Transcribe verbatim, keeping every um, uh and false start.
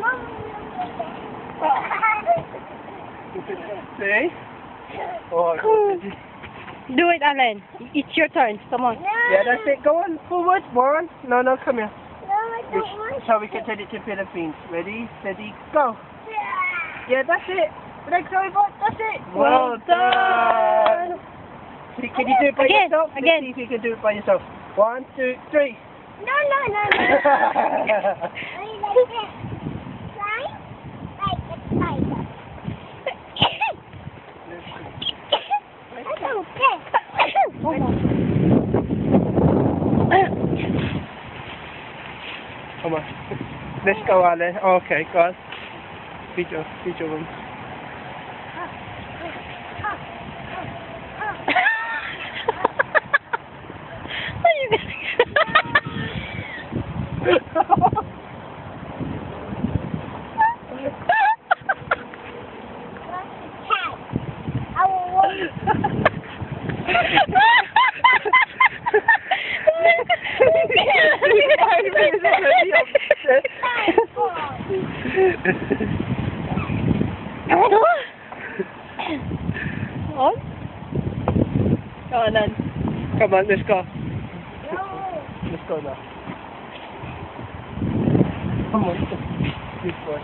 See? Oh, Do it, Alan. It's your turn. Come on. yeah, that's it. Go on, forward. More on. No, no, come here. No, I don't want So we can take it to Philippines. Ready, steady, go. Yeah, that's it. Legs over. That's it. Well done. See, can you do it by Again, yourself? again. Let's see if you can do it by yourself. One, two, three. No, no, no, no. Only like this. Right? Like a spider. I don't care. Come on. Let's go, Alan. Okay, go on. Video, video room. What are you doing? I will walk. On? Go on then. Come on, let's go. No. Let's go now. Come on. Good boy.